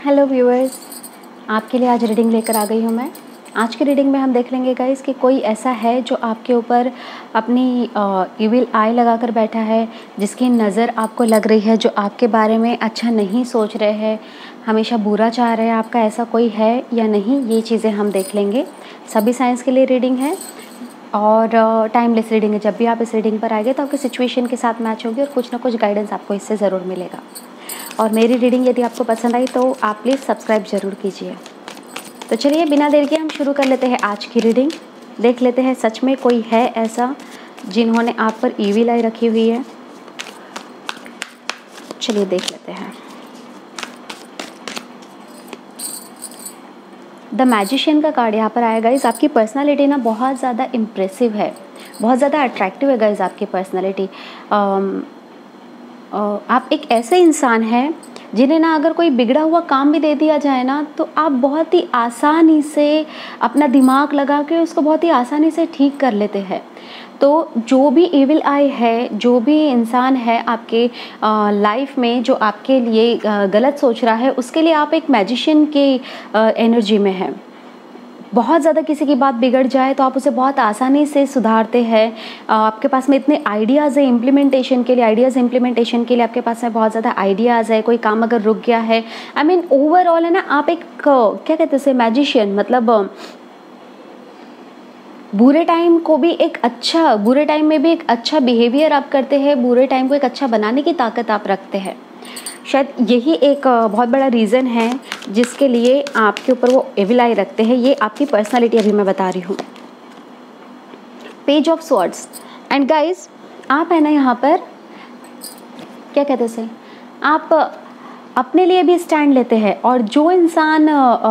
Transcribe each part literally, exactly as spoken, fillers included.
Hello viewers, आपके लिए आज रीडिंग लेकर आ गई हूँ मैं। आज की रीडिंग में हम देख लेंगे गाइस कि कोई ऐसा है जो आपके ऊपर अपनी इविल आई लगाकर बैठा है, जिसकी नज़र आपको लग रही है, जो आपके बारे में अच्छा नहीं सोच रहे हैं, हमेशा बुरा चाह रहे हैं आपका। ऐसा कोई है या नहीं, ये चीज़ें हम देख लेंगे। सभी साइंस के लिए रीडिंग है और टाइमलेस रीडिंग है। जब भी आप इस रीडिंग पर आएंगे तो आपकी सिचुएशन के साथ मैच होगी और कुछ ना कुछ गाइडेंस आपको इससे ज़रूर मिलेगा। और मेरी रीडिंग यदि आपको पसंद आई तो आप प्लीज़ सब्सक्राइब ज़रूर कीजिए। तो चलिए बिना देर के हम शुरू कर लेते हैं आज की रीडिंग। देख लेते हैं सच में कोई है ऐसा जिन्होंने आप पर ईविल आई रखी हुई है। चलिए देख लेते हैं। द मैजिशियन का कार्ड यहाँ पर आया गाइज। आपकी पर्सनालिटी ना बहुत ज़्यादा इम्प्रेसिव है, बहुत ज़्यादा अट्रैक्टिव है गाइज आपकी पर्सनालिटी। आप एक ऐसे इंसान हैं जिन्हें ना अगर कोई बिगड़ा हुआ काम भी दे दिया जाए ना तो आप बहुत ही आसानी से अपना दिमाग लगा के उसको बहुत ही आसानी से ठीक कर लेते हैं। तो जो भी इविल आई है, जो भी इंसान है आपके लाइफ में जो आपके लिए गलत सोच रहा है, उसके लिए आप एक मैजिशियन की एनर्जी में हैं। बहुत ज़्यादा किसी की बात बिगड़ जाए तो आप उसे बहुत आसानी से सुधारते हैं। आपके पास में इतने आइडियाज़ है इम्प्लीमेंटेशन के लिए, आइडियाज़ इम्प्लीमेंटेशन के लिए आपके पास में बहुत ज़्यादा आइडियाज़ है। कोई काम अगर रुक गया है, आई मीन ओवरऑल है ना, आप एक क्या कहते हैं मैजिशियन, मतलब बुरे टाइम को भी एक अच्छा, बुरे टाइम में भी एक अच्छा बिहेवियर आप करते हैं, बुरे टाइम को एक अच्छा बनाने की ताकत आप रखते हैं। शायद यही एक बहुत बड़ा रीज़न है जिसके लिए आपके ऊपर वो एविल आई रखते हैं। ये आपकी पर्सनालिटी अभी मैं बता रही हूँ। Page of swords. And guys आप है ना यहाँ पर क्या कहते हैं, आप अपने लिए भी स्टैंड लेते हैं। और जो इंसान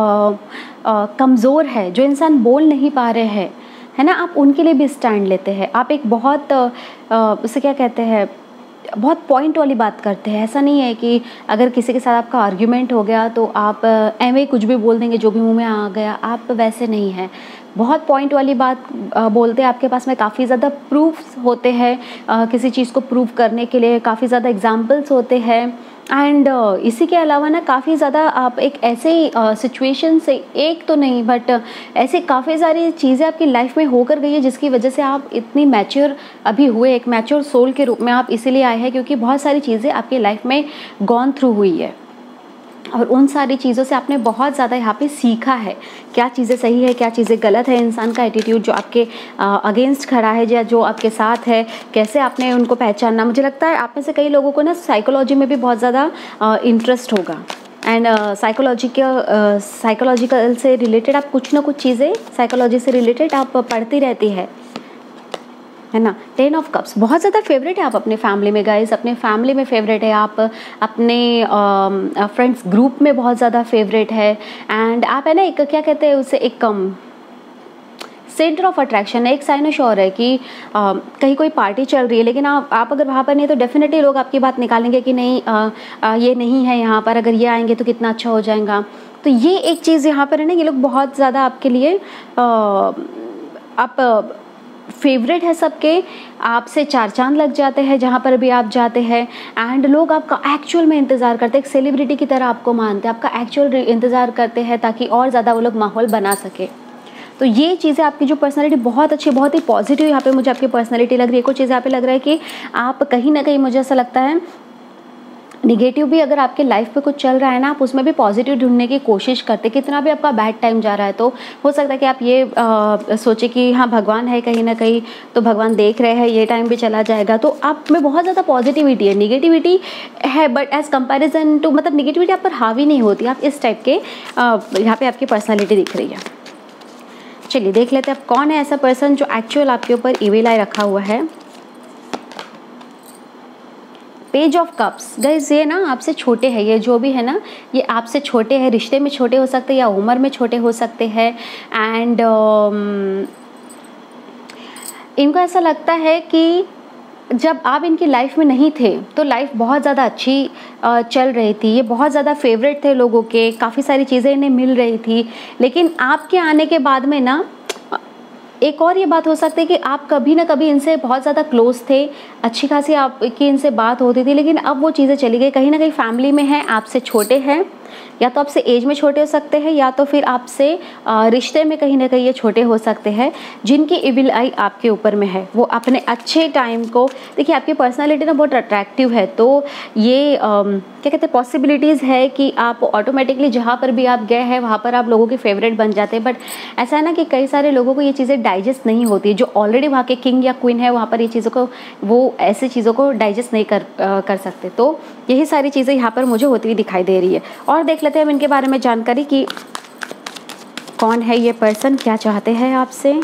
कमज़ोर है, जो इंसान बोल नहीं पा रहे हैं, है ना, आप उनके लिए भी स्टैंड लेते हैं। आप एक बहुत उसे क्या कहते हैं, बहुत पॉइंट वाली बात करते हैं। ऐसा नहीं है कि अगर किसी के साथ आपका आर्ग्यूमेंट हो गया तो आप एवं कुछ भी बोल देंगे जो भी मुंह में आ गया। आप वैसे नहीं हैं, बहुत पॉइंट वाली बात बोलते हैं। आपके पास में काफ़ी ज़्यादा प्रूफ्स होते हैं, किसी चीज़ को प्रूव करने के लिए काफ़ी ज़्यादा एग्जाम्पल्स होते हैं। एंड uh, इसी के अलावा ना काफ़ी ज़्यादा आप एक ऐसे सिचुएशन uh, से, एक तो नहीं बट uh, ऐसे काफ़ी सारी चीज़ें आपकी लाइफ में होकर गई है जिसकी वजह से आप इतनी मैच्योर अभी हुए, एक मैच्योर सोल के रूप में आप इसीलिए आए हैं क्योंकि बहुत सारी चीज़ें आपकी लाइफ में गॉन थ्रू हुई है और उन सारी चीज़ों से आपने बहुत ज़्यादा यहाँ पे सीखा है। क्या चीज़ें सही है, क्या चीज़ें गलत है, इंसान का एटीट्यूड जो आपके अगेंस्ट खड़ा है या जो आपके साथ है, कैसे आपने उनको पहचानना। मुझे लगता है आप में से कई लोगों को ना साइकोलॉजी में भी बहुत ज़्यादा इंटरेस्ट होगा। एंड साइकोलॉजी के साइकोलॉजिकल से रिलेटेड आप कुछ ना कुछ चीज़ें साइकोलॉजी से रिलेटेड आप पढ़ती रहती है है ना। टेन ऑफ कप्स बहुत ज़्यादा फेवरेट है आप अपने फैमिली में गाइस, अपने फैमिली में फेवरेट है आप, अपने फ्रेंड्स ग्रुप में बहुत ज़्यादा फेवरेट है। एंड आप है ना एक क्या कहते हैं उसे, एक कम सेंटर ऑफ अट्रैक्शन है। एक साइनोश्योर है कि आ, कहीं कोई पार्टी चल रही है लेकिन आप आप अगर वहाँ पर नहीं तो डेफिनेटली लोग आपकी बात निकालेंगे कि नहीं आ, आ, ये नहीं है यहाँ पर, अगर ये आएंगे तो कितना अच्छा हो जाएगा। तो ये एक चीज़ यहाँ पर है ना, ये लोग बहुत ज़्यादा आपके लिए आ, आप फेवरेट है सबके, आपसे चार चांद लग जाते हैं जहाँ पर भी आप जाते हैं। एंड लोग आपका एक्चुअल में इंतज़ार करते हैं, एक सेलिब्रिटी की तरह आपको मानते हैं, आपका एक्चुअल इंतज़ार करते हैं ताकि और ज़्यादा वो लोग माहौल बना सके। तो ये चीज़ें आपकी जो पर्सनालिटी बहुत अच्छी, बहुत ही पॉजिटिव यहाँ पे मुझे आपकी पर्सनालिटी लग रही है। कुछ चीज़ यहाँ पे लग रहा है कि आप कहीं ना कहीं, मुझे ऐसा लगता है निगेटिव भी अगर आपके लाइफ पे कुछ चल रहा है ना, आप उसमें भी पॉजिटिव ढूंढने की कोशिश करते। कितना भी आपका बैड टाइम जा रहा है तो हो सकता है कि आप ये आ, सोचे कि हाँ भगवान है कहीं ना कहीं, तो भगवान देख रहे हैं, ये टाइम भी चला जाएगा। तो आप में बहुत ज़्यादा पॉजिटिविटी है, निगेटिविटी है बट एज कंपेरिजन टू, मतलब निगेटिविटी आप पर हावी नहीं होती। आप इस टाइप के यहाँ पे आपकी पर्सनैलिटी दिख रही है। चलिए देख लेते हैं आप कौन है ऐसा पर्सन जो एक्चुअल आपके ऊपर इविल आई रखा हुआ है। पेज ऑफ कप्स गाइस, ये ना आपसे छोटे हैं, ये जो भी है ना ये आपसे छोटे हैं, रिश्ते में छोटे हो सकते हैं या उम्र में छोटे हो सकते हैं। एंड um, इनको ऐसा लगता है कि जब आप इनकी लाइफ में नहीं थे तो लाइफ बहुत ज़्यादा अच्छी चल रही थी, ये बहुत ज़्यादा फेवरेट थे लोगों के, काफ़ी सारी चीज़ें इन्हें मिल रही थी। लेकिन आपके आने के बाद में ना एक और ये बात हो सकती है कि आप कभी ना कभी इनसे बहुत ज़्यादा क्लोज थे, अच्छी खासी आपकी इनसे बात होती थी, लेकिन अब वो चीज़ें चली गई। कहीं ना कहीं फैमिली में है, आपसे छोटे हैं या तो आपसे एज में छोटे हो सकते हैं या तो फिर आपसे रिश्ते में कहीं ना कहीं ये छोटे हो सकते हैं, जिनकी इविल आई आपके ऊपर में है। वो अपने अच्छे टाइम को, देखिए आपकी पर्सनालिटी ना बहुत अट्रैक्टिव है, तो ये आ, क्या कहते हैं पॉसिबिलिटीज़ है कि आप ऑटोमेटिकली जहाँ पर भी आप गए हैं वहाँ पर आप लोगों के फेवरेट बन जाते हैं। बट ऐसा है ना कि कई सारे लोगों को ये चीज़ें डाइजेस्ट नहीं होती, जो ऑलरेडी वहाँ के किंग या क्वीन है वहाँ पर ये चीज़ों को, वो ऐसी चीज़ों को डाइजेस्ट नहीं कर आ, कर सकते। तो यही सारी चीज़ें यहाँ पर मुझे होती हुई दिखाई दे रही है। और देख लेते हैं हम इनके बारे में जानकारी कि कौन है ये पर्सन, क्या चाहते हैं आपसे।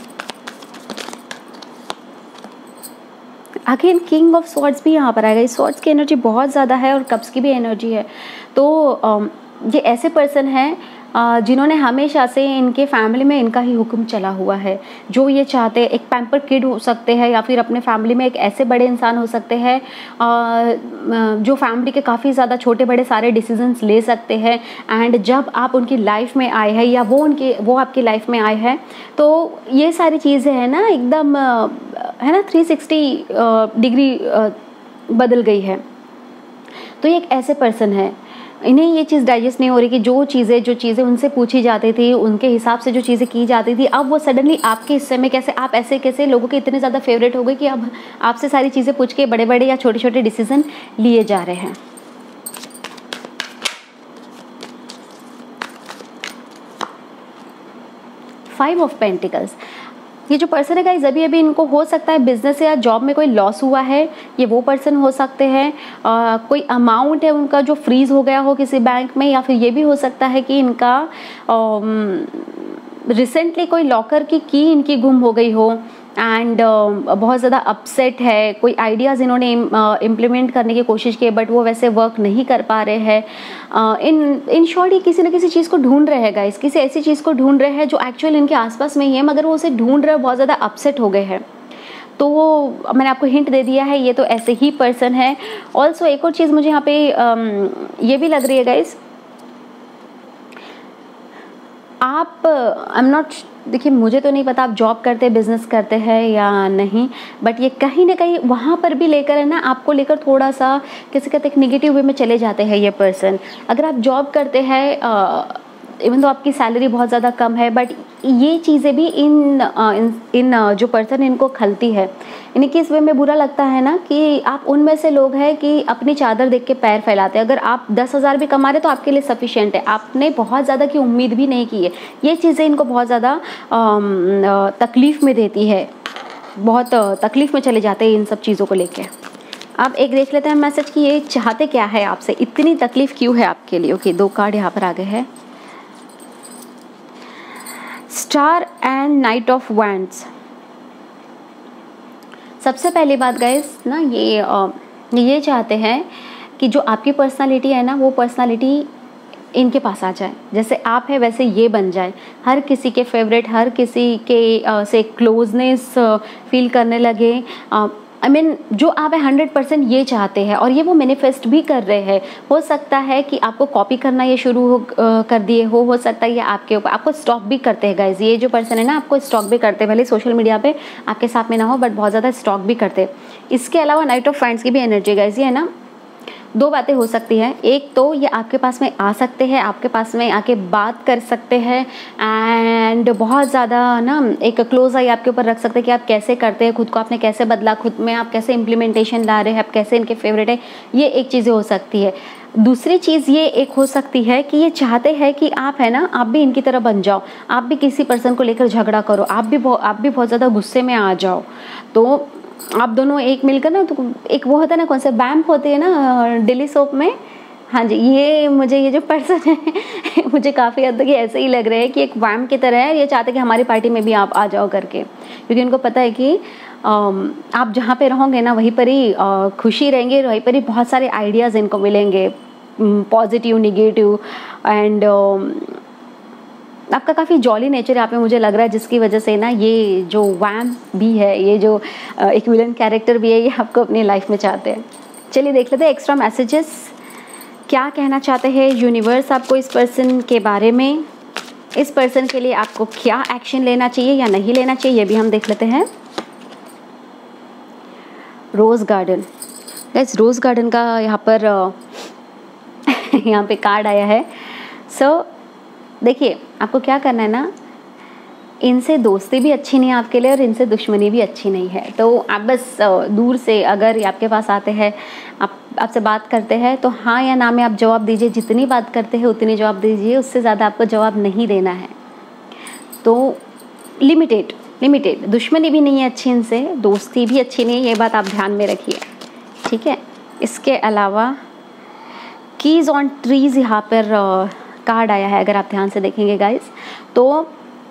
अगेन किंग ऑफ स्वॉर्ड्स भी यहाँ पर आएगा। इस स्वॉर्ड्स की एनर्जी बहुत ज़्यादा है और कप्स की भी एनर्जी है। तो ये ऐसे पर्सन हैं जिन्होंने हमेशा से, इनके फैमिली में इनका ही हुक्म चला हुआ है। जो ये चाहते हैं, एक पैम्पर किड हो सकते हैं या फिर अपने फैमिली में एक ऐसे बड़े इंसान हो सकते हैं जो फैमिली के काफ़ी ज़्यादा छोटे बड़े सारे डिसीजंस ले सकते हैं। एंड जब आप उनकी लाइफ में आए हैं या वो उनके वो आपकी लाइफ में आए हैं, तो ये सारी चीज़ें हैं ना एकदम है ना थ्री सिक्सटी डिग्री बदल गई है। तो ये एक ऐसे पर्सन है, इन्हें ये चीज़ डाइजेस्ट नहीं हो रही कि जो चीज़ें जो चीज़ें उनसे पूछी जाती थी, उनके हिसाब से जो चीज़ें की जाती थी, अब वो सडनली आपके हिस्से में कैसे, आप ऐसे कैसे लोगों के इतने ज़्यादा फेवरेट हो गए कि अब आपसे सारी चीज़ें पूछ के बड़े बड़े या छोटे छोटे डिसीजन लिए जा रहे हैं। फाइव ऑफ पेंटिकल्स, ये जो पर्सन है गाइस, अभी अभी इनको हो सकता है बिजनेस या जॉब में कोई लॉस हुआ है, ये वो पर्सन हो सकते हैं। कोई अमाउंट है उनका जो फ्रीज हो गया हो किसी बैंक में, या फिर ये भी हो सकता है कि इनका रिसेंटली कोई लॉकर की की इनकी गुम हो गई हो एंड uh, बहुत ज़्यादा अपसेट है। कोई आइडियाज़ इन्होंने इम्प्लीमेंट uh, करने की कोशिश की बट वो वैसे वर्क नहीं कर पा रहे हैं। uh, इन इन शॉर्ट ये किसी न किसी चीज़ को ढूंढ रहे हैं गाइस, किसी ऐसी चीज़ को ढूंढ रहे हैं जो एक्चुअल इनके आसपास में ही है, मगर वो उसे ढूंढ रहे हैं, बहुत ज़्यादा अपसेट हो गए हैं। तो वो मैंने आपको हिंट दे दिया है, ये तो ऐसे ही पर्सन है। ऑल्सो एक और चीज़ मुझे यहाँ पे um, ये भी लग रही है गाइस, आप आई एम नॉट, देखिए मुझे तो नहीं पता आप जॉब करते बिजनेस करते हैं या नहीं, बट ये कहीं ना कहीं वहाँ पर भी लेकर है ना, आपको लेकर थोड़ा सा किसी कहते एक नेगेटिव वे में चले जाते हैं ये पर्सन। अगर आप जॉब करते हैं, इवन तो आपकी सैलरी बहुत ज़्यादा कम है, बट ये चीज़ें भी इन इन, इन जो पर्सन इनको खलती है। इन्हें किस वे में बुरा लगता है ना कि आप उनमें से लोग हैं कि अपनी चादर देख के पैर फैलाते हैं। अगर आप दस हज़ार भी कमा रहे तो आपके लिए सफिशिएंट है, आपने बहुत ज़्यादा की उम्मीद भी नहीं की है। ये चीज़ें इनको बहुत ज़्यादा तकलीफ़ में देती है, बहुत तकलीफ़ में चले जाते हैं इन सब चीज़ों को लेके। अब एक देख लेते हैं मैसेज कि ये चाहते क्या है आपसे, इतनी तकलीफ़ क्यों है आपके लिए। ओके, दो कार्ड यहाँ पर आ गए हैं, star and knight of wands. सबसे पहली बात गाइस ना, ये ये चाहते हैं कि जो आपकी पर्सनालिटी है ना, वो पर्सनालिटी इनके पास आ जाए। जैसे आप है वैसे ये बन जाए, हर किसी के फेवरेट, हर किसी के आ, से क्लोजनेस फील करने लगे। आई मीन जो आप है हंड्रेड परसेंट ये चाहते हैं और ये वो मैनिफेस्ट भी कर रहे हैं। हो सकता है कि आपको कॉपी करना ये शुरू हो आ, कर दिए हो हो सकता है ये आपके ऊपर, आपको स्टॉक भी करते हैं गाइज। ये जो पर्सन है ना, आपको स्टॉक भी करते हैं, भले सोशल मीडिया पे आपके साथ में ना हो, बट बहुत ज़्यादा स्टॉक भी करते हैं। इसके अलावा नाइट ऑफ फ्रेंड्स की भी एनर्जी गाइज, ये है ना, दो बातें हो सकती हैं। एक तो ये आपके पास में आ सकते हैं, आपके पास में आके बात कर सकते हैं एंड बहुत ज़्यादा ना एक क्लोज आई आपके ऊपर रख सकते हैं कि आप कैसे करते हैं, खुद को आपने कैसे बदला, खुद में आप कैसे इम्प्लीमेंटेशन ला रहे हैं, आप कैसे इनके फेवरेट है। ये एक चीज़ें हो सकती है। दूसरी चीज़ ये एक हो सकती है कि ये चाहते हैं कि आप है ना, आप भी इनकी तरह बन जाओ, आप भी किसी पर्सन को लेकर झगड़ा करो, आप भी आप भी बहुत ज़्यादा गुस्से में आ जाओ। तो आप दोनों एक मिलकर ना, तो एक वो होता है ना, कौन सा वैम्प होते हैं ना डेली सोप में, हाँ जी, ये मुझे ये जो पर्सन है मुझे काफ़ी हद तक ये ऐसे ही लग रहा है कि एक वैम्प की तरह है। ये चाहते कि हमारी पार्टी में भी आप आ जाओ करके, क्योंकि उनको पता है कि आप जहाँ पे रहोगे ना वहीं पर ही खुशी रहेंगे, वहीं पर ही बहुत सारे आइडियाज़ इनको मिलेंगे, पॉजिटिव निगेटिव एंड आपका काफ़ी जॉली नेचर यहाँ पे मुझे लग रहा है, जिसकी वजह से ना ये जो वैम्प भी है, ये जो एक विलन कैरेक्टर भी है, ये आपको अपनी लाइफ में चाहते हैं। चलिए देख लेते हैं एक्स्ट्रा मैसेजेस, क्या कहना चाहते हैं यूनिवर्स आपको इस पर्सन के बारे में। इस पर्सन के लिए आपको क्या एक्शन लेना चाहिए या नहीं लेना चाहिए, ये भी हम देख लेते हैं। Rose garden, guys rose garden का यहाँ पर यहाँ पे कार्ड आया है। सो so, देखिए आपको क्या करना है ना, इनसे दोस्ती भी अच्छी नहीं है आपके लिए और इनसे दुश्मनी भी अच्छी नहीं है। तो आप बस दूर से अगर आपके पास आते हैं, आप आपसे बात करते हैं, तो हाँ या ना में आप जवाब दीजिए। जितनी बात करते हैं उतनी जवाब दीजिए, उससे ज़्यादा आपको जवाब नहीं देना है। तो लिमिटेड लिमिटेड दुश्मनी भी नहीं है अच्छी इनसे, दोस्ती भी अच्छी नहीं है, ये बात आप ध्यान में रखिए, ठीक है। इसके अलावा कीज़ ऑन ट्रीज़ यहाँ पर कार्ड आया है, अगर आप ध्यान से देखेंगे गाइस। तो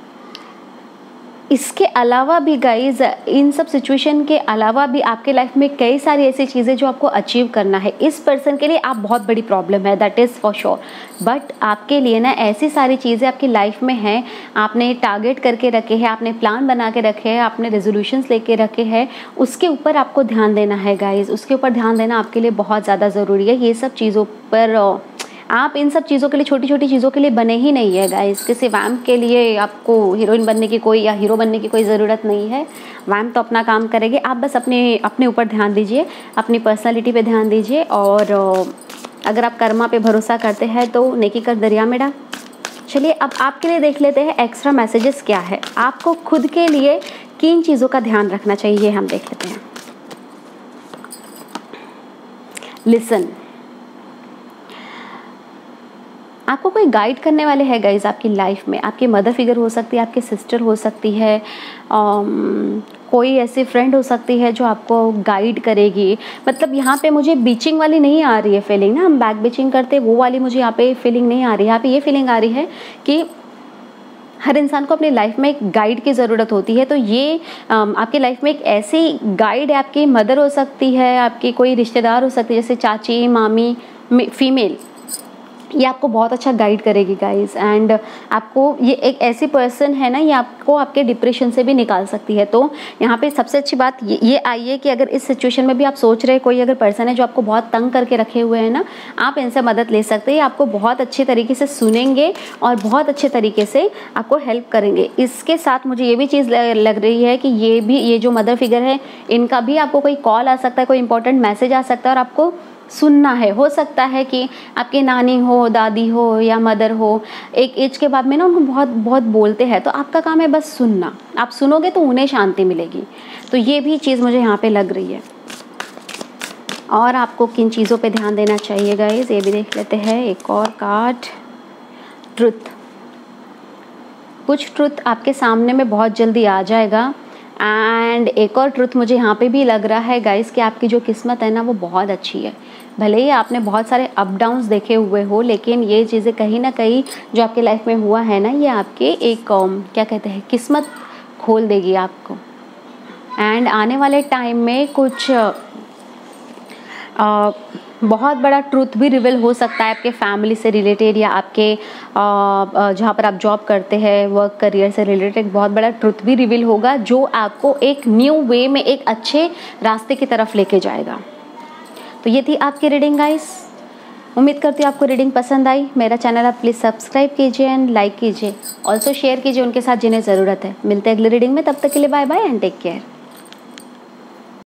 इसके अलावा भी गाइज, इन सब सिचुएशन के अलावा भी आपके लाइफ में कई सारी ऐसी चीज़ें जो आपको अचीव करना है। इस पर्सन के लिए आप बहुत बड़ी प्रॉब्लम है, that is for sure. But आपके लिए ना ऐसी सारी चीज़ें आपकी लाइफ में हैं, आपने टारगेट करके रखे हैं, आपने प्लान बना के रखे हैं, आपने रेजोल्यूशंस लेके रखे हैं, उसके ऊपर आपको ध्यान देना है गाइज। उसके ऊपर ध्यान देना आपके लिए बहुत ज़्यादा ज़रूरी है। ये सब चीज़ों पर आप इन सब चीज़ों के लिए, छोटी छोटी चीज़ों के लिए बने ही नहीं है गाइस। किसी वैम्प के लिए आपको हीरोइन बनने की कोई या हीरो बनने की कोई ज़रूरत नहीं है। वैम्प तो अपना काम करेंगे, आप बस अपने अपने ऊपर ध्यान दीजिए, अपनी पर्सनालिटी पे ध्यान दीजिए। और अगर आप कर्मा पे भरोसा करते हैं तो नेकी कर दरिया में डाल। चलिए अब आपके लिए देख लेते हैं एक्स्ट्रा मैसेजेस क्या है। आपको खुद के लिए किन चीज़ों का ध्यान रखना चाहिए, हम देख लेते हैं। लिसन, आपको कोई गाइड करने वाले हैं गाइज आपकी लाइफ में। आपकी मदर फिगर हो सकती है, आपकी सिस्टर हो सकती है, um, कोई ऐसी फ्रेंड हो सकती है जो आपको गाइड करेगी। मतलब यहाँ पे मुझे बीचिंग वाली नहीं आ रही है फीलिंग ना, हम बैक बीचिंग करते वो वाली मुझे यहाँ पे फीलिंग नहीं आ रही है। यहाँ पे ये फीलिंग आ रही है कि हर इंसान को अपनी लाइफ में एक गाइड की ज़रूरत होती है। तो ये um, आपकी लाइफ में एक ऐसी गाइड है, आपकी मदर हो सकती है, आपकी कोई रिश्तेदार हो सकती है, जैसे चाची, मामी, फीमेल, ये आपको बहुत अच्छा गाइड करेगी गाइस। एंड आपको ये एक ऐसी पर्सन है ना, ये आपको आपके डिप्रेशन से भी निकाल सकती है। तो यहाँ पे सबसे अच्छी बात ये, ये आई है कि अगर इस सिचुएशन में भी आप सोच रहे हैं, कोई अगर पर्सन है जो आपको बहुत तंग करके रखे हुए हैं ना, आप इनसे मदद ले सकते हैं। आपको बहुत अच्छे तरीके से सुनेंगे और बहुत अच्छे तरीके से आपको हेल्प करेंगे। इसके साथ मुझे ये भी चीज़ लग रही है कि ये भी, ये जो मदर फिगर है, इनका भी आपको कोई कॉल आ सकता है, कोई इंपॉर्टेंट मैसेज आ सकता है और आपको सुनना है। हो सकता है कि आपकी नानी हो, दादी हो या मदर हो, एक एज के बाद में ना उनको बहुत बहुत बोलते हैं, तो आपका काम है बस सुनना। आप सुनोगे तो उन्हें शांति मिलेगी। तो ये भी चीज़ मुझे यहाँ पे लग रही है। और आपको किन चीज़ों पे ध्यान देना चाहिए गाइस, ये भी देख लेते हैं। एक और कार्ड, ट्रुथ। कुछ ट्रुथ आपके सामने में बहुत जल्दी आ जाएगा। एंड एक और ट्रुथ मुझे यहाँ पे भी लग रहा है गाइस कि आपकी जो किस्मत है ना वो बहुत अच्छी है। भले ही आपने बहुत सारे अप डाउन्स देखे हुए हो, लेकिन ये चीज़ें कहीं ना कहीं जो आपके लाइफ में हुआ है ना, ये आपके एक क्या कहते हैं, किस्मत खोल देगी आपको। एंड आने वाले टाइम में कुछ आ, बहुत बड़ा ट्रूथ भी रिवील हो सकता है आपके फैमिली से रिलेटेड, या आपके जहाँ पर आप जॉब करते हैं, वर्क करियर से रिलेटेड बहुत बड़ा ट्रूथ भी रिवील होगा, जो आपको एक न्यू वे में, एक अच्छे रास्ते की तरफ लेके जाएगा। तो ये थी आपकी रीडिंग गाइस। उम्मीद करती हूँ आपको रीडिंग पसंद आई। मेरा चैनल आप प्लीज़ सब्सक्राइब कीजिए एंड लाइक कीजिए, ऑल्सो शेयर कीजिए उनके साथ जिन्हें ज़रूरत है। मिलते हैं अगली रीडिंग में, तब तक के लिए bye bye and take care.